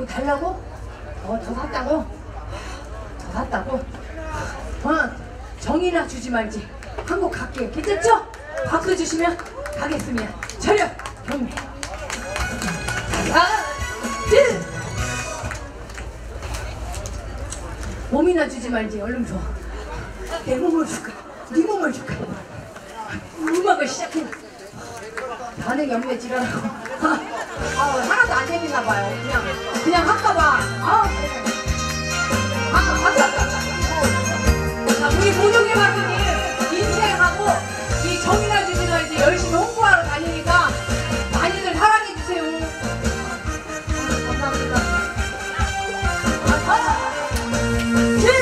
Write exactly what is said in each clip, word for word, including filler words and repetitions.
뭐 달라고? 어, 더 샀다고? 더 샀다고? 어, 정이나 주지 말지. 한국 갈게요. 괜찮죠? 박수 주시면 가겠습니다. 저녁 경례. 하나, 둘. 몸이나 주지 말지. 얼른 줘. 내 몸을 줄까? 네 몸을 줄까? 음악을 시작해. 반응이 없네 지랄하고. 아, 하나도 안 재밌나 봐요. 그냥 그냥 할까 봐. 아, 아, 맞다, 맞다. 자, 우리 모종의 박사님 인생하고 이 정이나 주지 말지 열심히 홍보하러 다니니까 많이들 사랑해 주세요. 감사합니다. 하나, 둘,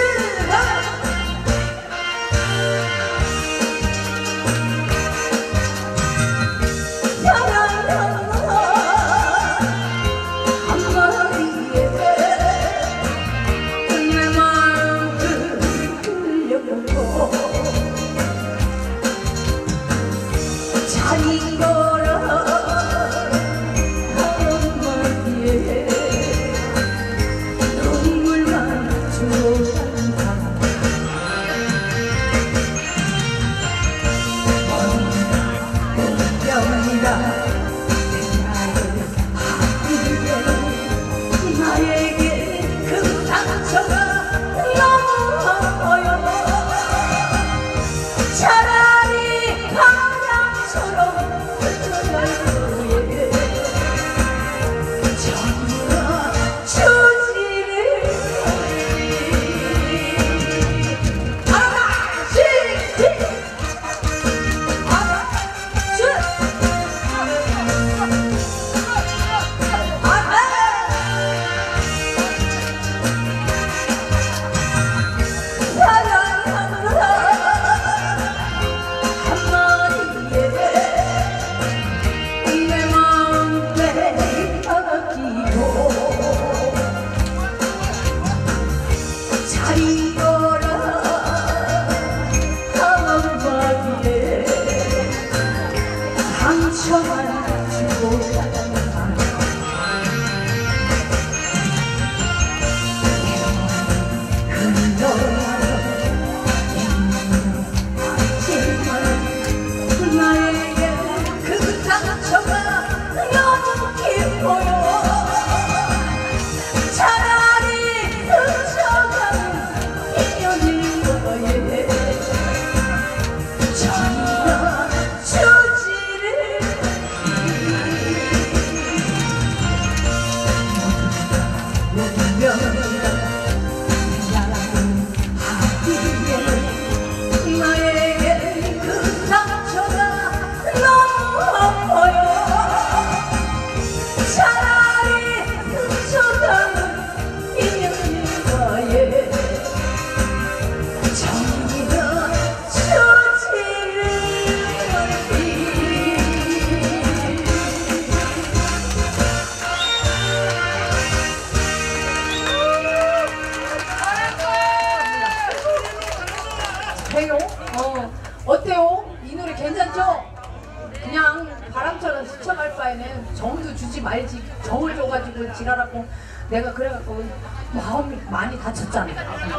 돼요? 어, 어때요? 이 노래 괜찮죠? 그냥 바람처럼 스쳐갈 바에는 정도 주지 말지. 정을 줘가지고 지랄하고 내가 그래갖고 마음이 많이 다쳤잖아.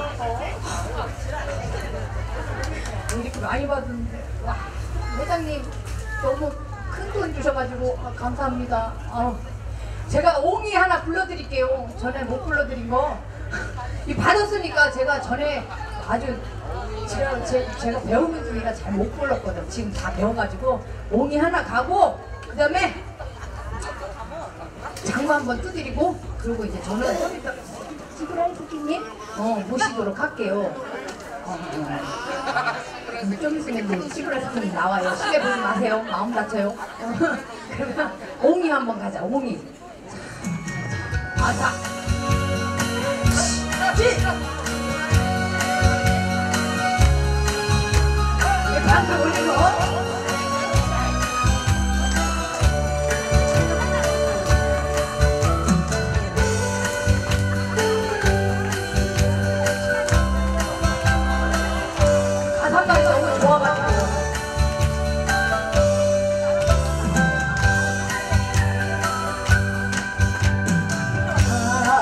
이렇게 많이 받은데 와, 회장님 너무 큰 돈 주셔가지고 아, 감사합니다. 아, 제가 옹이 하나 불러드릴게요. 전에 못 불러드린 거. 이 받았으니까 제가 전에 아주 제가, 제, 제가 배우는 중이라 잘 못 불렀거든. 지금 다 배워가지고 옹이 하나 가고 그 다음에 장구 한번 두드리고 그리고 이제 저는 좀 이따 시그라이 스키님 어, 모시도록 할게요. 어, 어. 좀 있으면 시그라이 스키님 나와요. 시계 보지 마세요. 마음 다쳐요. 그러면 옹이 한번 가자. 옹이. 아자. 한번 올리고 가사까지 너무 좋아가지고 아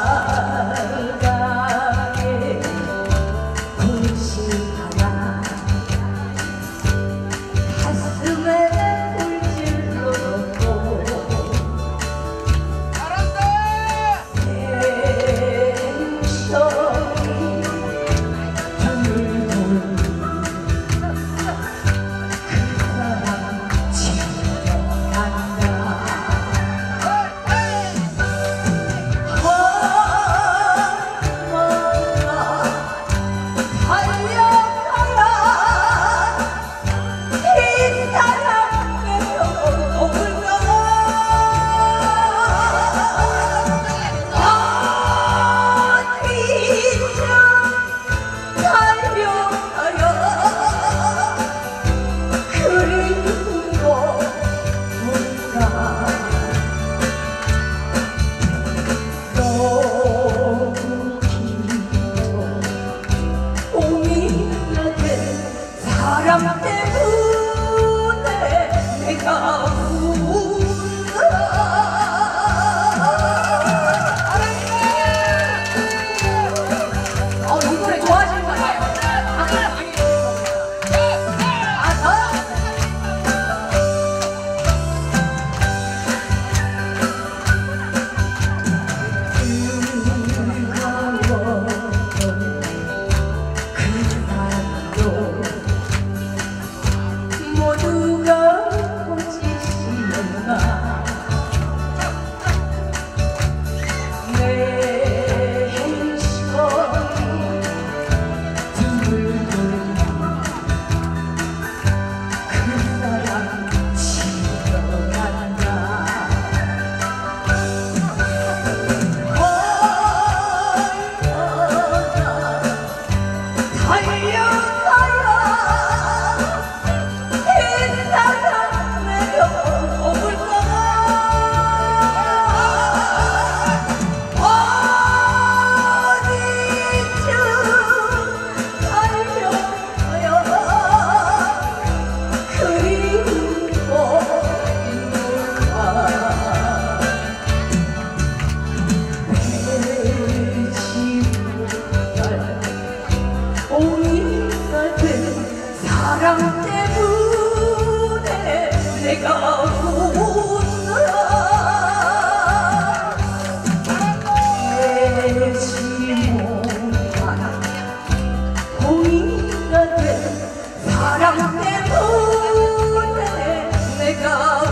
때문에 내가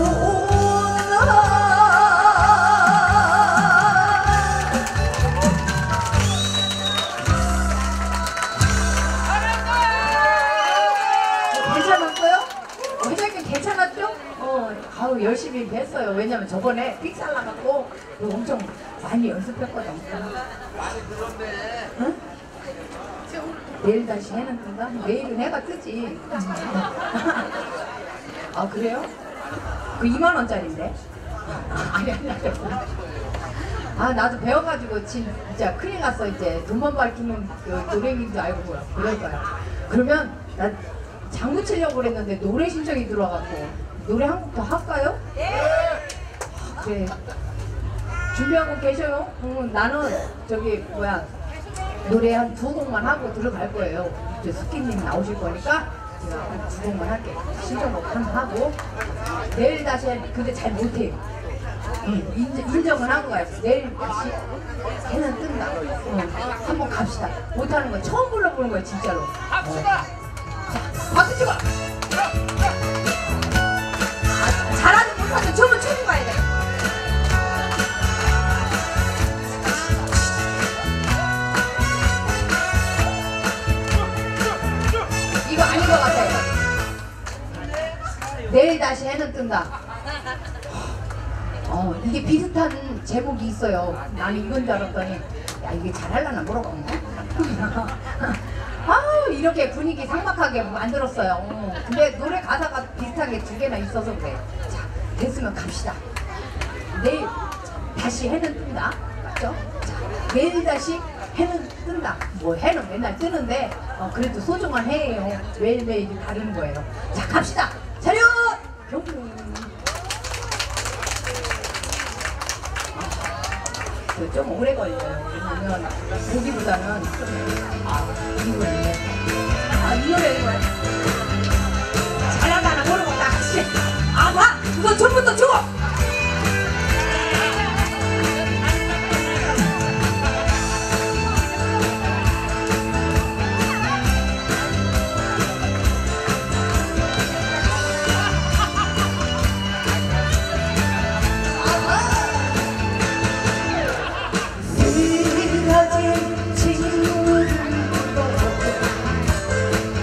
아우 열심히 했어요. 왜냐면 저번에 픽살 나갖고 엄청 많이 연습했거든. 많이 늘었네. 응? 내일 다시 해는 뜬다? 내일은 해가 뜨지. 아 그래요? 그 이만 원짜리인데? 아니 아니 아니. 아 나도 배워가지고 진짜 큰일 났어. 이제 돈만 밝히는 그 노래인 줄 알고 그럴 거야. 그러면 나 장구 치려고 그랬는데 노래 신청이 들어와갖고 노래 한 곡 더 할까요? 네. 그래. 준비하고 계셔요? 응, 나는 저기 뭐야 노래 한 두 곡만 하고 들어갈 거예요. 이제 스키님 나오실 거니까 제가 한 두 곡만 할게요. 신청곡 한 번 하고 내일 다시 해. 근데 잘 못해요. 응, 인정, 인정을 한 거야. 내일 다시 해는 뜬다. 응, 한번 갑시다. 못하는 거 처음 불러보는 거야 진짜로. 합시다. 어. 자, 박수 치고. 잘하는 못하는 춤을 추는 거야 돼. 이거 아닌 것 같아요. 내일 다시 해는 뜬다. 어 이게 비슷한 제목이 있어요. 나는 이건 줄 알았더니 야 이게 잘하려나 물어봤네. 아 이렇게 분위기 삭막하게 만들었어요. 어, 근데 노래 가사가 비슷한 게 두 개나 있어서 그래. 자 됐으면 갑시다. 내일 다시 해는 뜬다. 맞죠? 자 내일 다시 해는 뜬다. 뭐 해는 맨날 뜨는데 어, 그래도 소중한 해예요. 매일매일이 다른 거예요. 자 갑시다. 차렷! 경품. 좀 오래 걸려요. 왜냐면 보기보다는 아 이거네. 아 이 노래 이거 잘하다나 모르겠다. 씨. 아 봐. 이거 전부터 주고.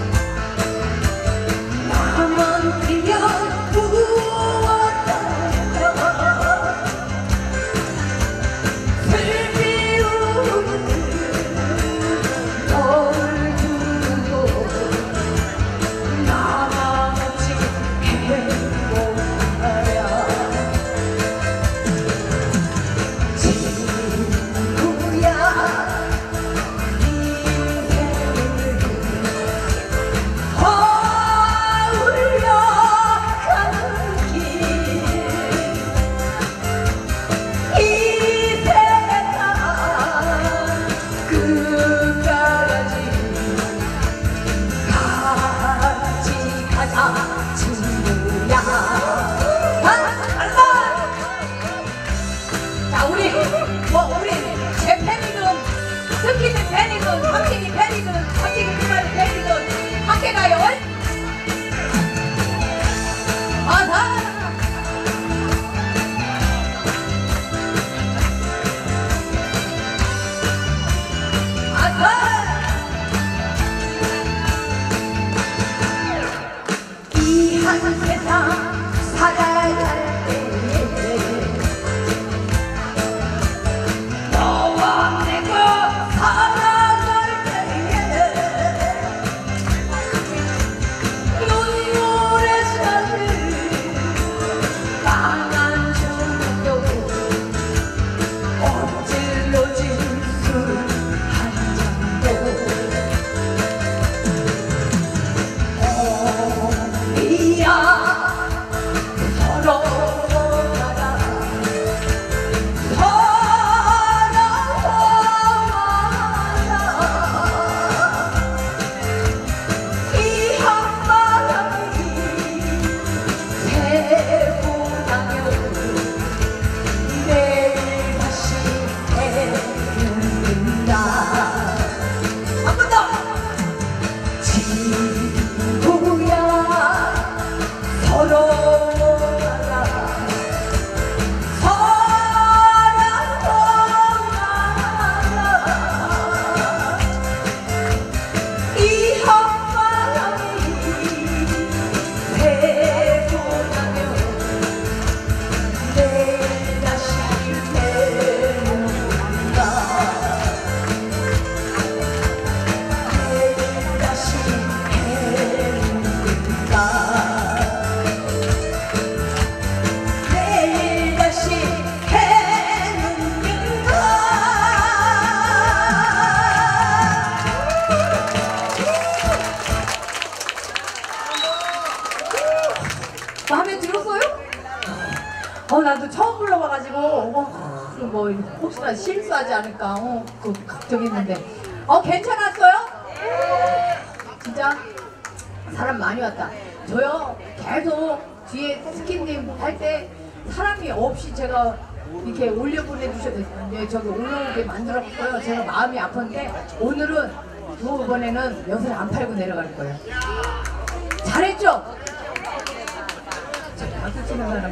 나만 그려 부었다 혹시나 실수하지 않을까 어, 그 걱정했는데 어 괜찮았어요? 진짜 사람 많이 왔다. 저요 계속 뒤에 스키님 할 때 사람이 없이 제가 이렇게 올려 보내주셨는데 저기 올라오게 만들었고요. 제가 마음이 아팠는데 오늘은 이번에는 엿을 안 팔고 내려갈 거예요. 잘했죠? 박수 치는 사람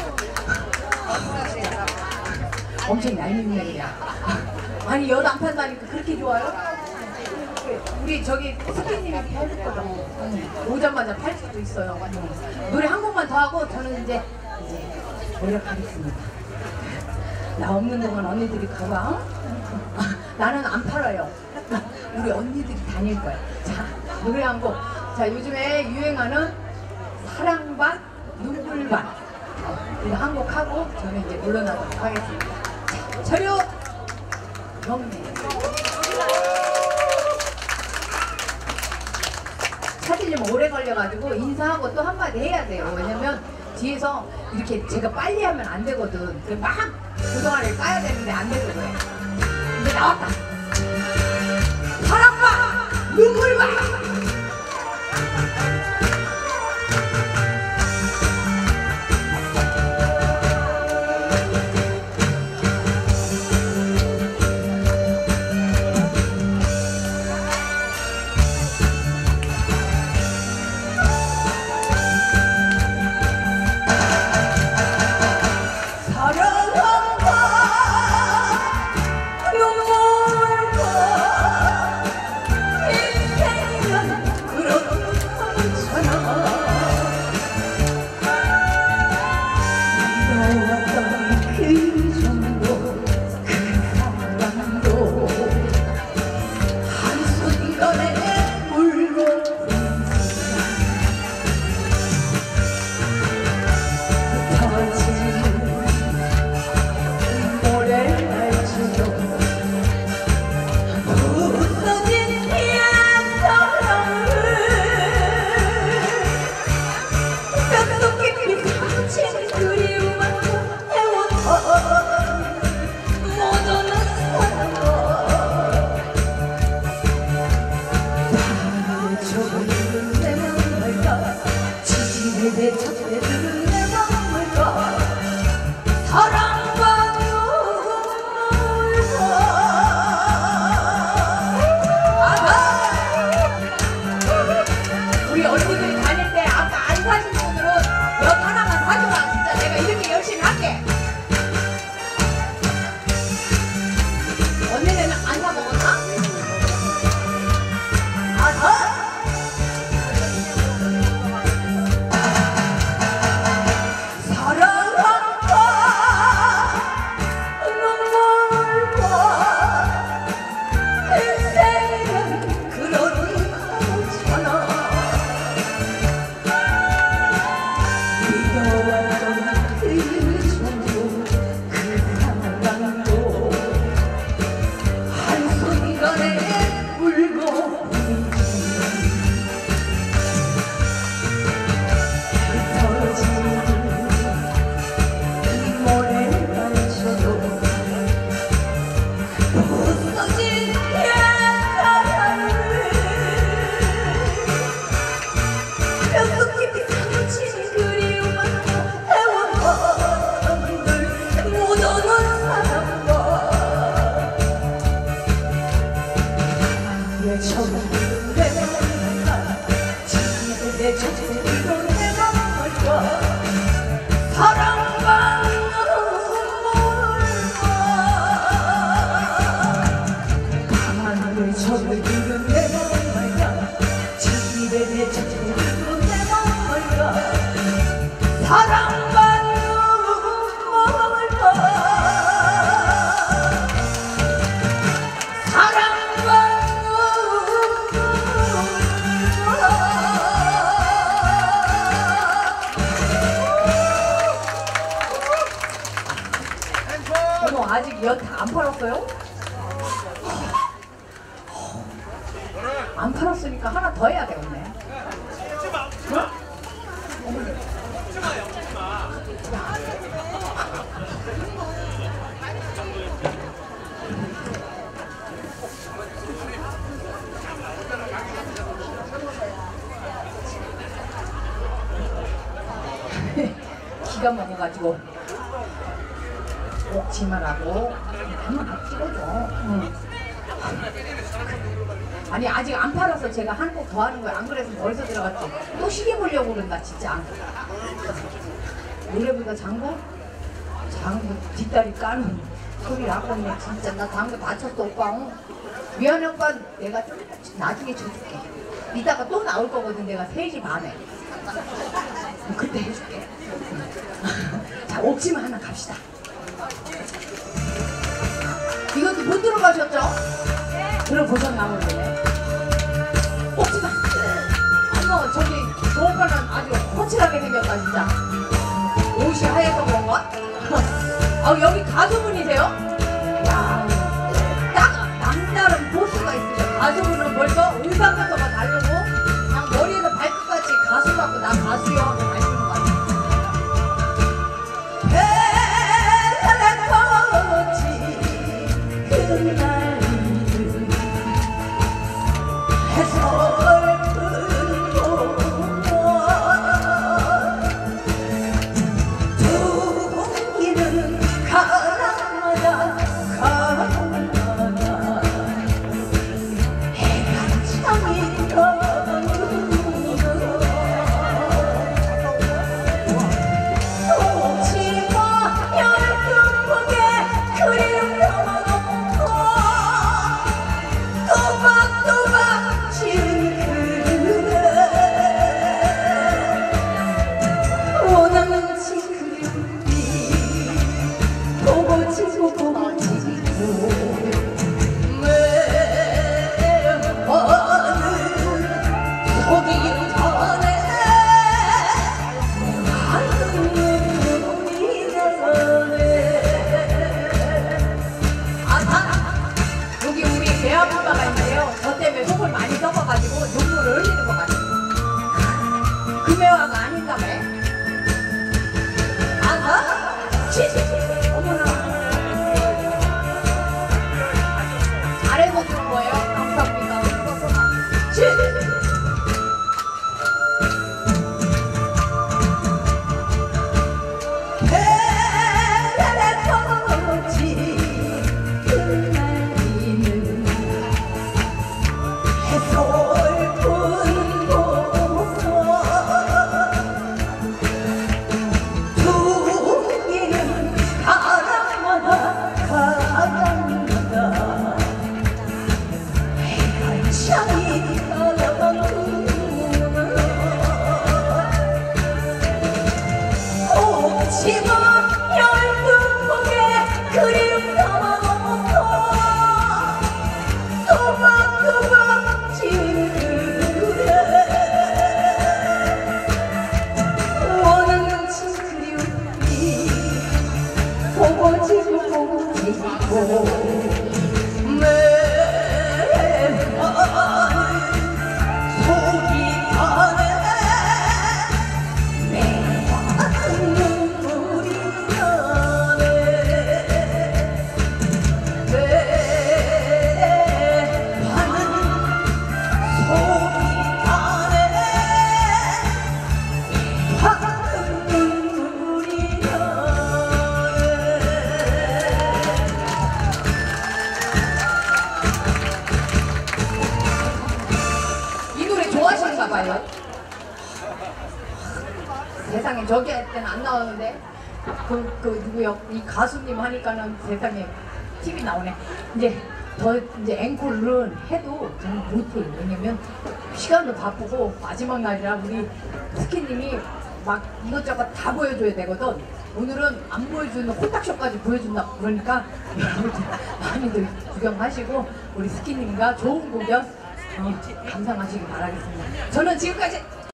엄청 얄밉네 그냥. 아니 엿 안 판다니까 그렇게 좋아요? 우리 저기 스키님이 해줬거든. 오자마자 팔 수도 있어요. 노래 한 곡만 더 하고 저는 이제 이제 노력하겠습니다. 나 없는 동안 언니들이 가봐. 어? 나는 안 팔아요. 우리 언니들이 다닐 거야. 자 노래 한 곡. 자 요즘에 유행하는 사랑 반 눈물 반 이거 한 곡 하고 저는 이제 물러나도록 하겠습니다. 자 저려 경례. 사실 좀 오래 걸려가지고 인사하고 또 한마디 해야 돼요. 왜냐면 뒤에서 이렇게 제가 빨리 하면 안 되거든. 막 그동안을 까야 되는데 안 되는 거예요. 이제 나왔다. 사랑과 눈물과 아직 엿 안 팔았어요? 안 팔았으니까 하나 더 해야 되겠네. 어? 어머니. 기가 먹어가지고 옥치만 하고 한번 찍어줘. 응. 아니 아직 안 팔아서 제가 한 곡 더 하는 거야. 안 그래서 벌써 들어갔지. 또 시계 보려고 그런다 진짜. 노래보다 장구? 장구 뒷다리 까는 소리 나겠네. 진짜 나 장구 다쳤어 오빠. 응? 미안해 오빠. 내가 좀 나중에 줘줄게. 이따가 또 나올 거거든. 내가 세 시 반에 그때 해줄게. 자 옥치만 하나 갑시다. 이것도 못 들어가셨죠? 들어보셨나 모르네. 옥치만. 어머 저기 저 오빠는 아주 호칠하게 생겼다 진짜. 옷이 하얘서 그런가? 아 여기 가수분이세요? 야, 딱 남다른 보스가 있으셔. 가수분은 벌써 의상부터가 다르고 그냥 머리에서 발끝까지 가수 같고 나 가수요 하고 다니는 거 같아. 배아프바가 있는데요. 저 때문에 속을 많이 썩어가지고 눈물을 흘리는 것 같아요. 금혜화가 아닌가봐. 아가? 치치치. 어머나. 잘해서 그런 거예요. 감사합니다. 치치치. 봐요. 세상에 저기 할 때는 안 나오는데 그, 그 누구요? 이 가수님 하니까는 세상에 티비 나오네. 이제 더 이제 앵콜은 해도 저는 못해요. 왜냐면 시간도 바쁘고 마지막 날이라 우리 스키님이 막 이것저것 다 보여줘야 되거든. 오늘은 안 보여주는 홀딱쇼까지 보여준다. 그러니까 여러분들 많이들 구경하시고 우리 스키님과 좋은 공연 어, 감상하시기 바라겠습니다. 저는 지금까지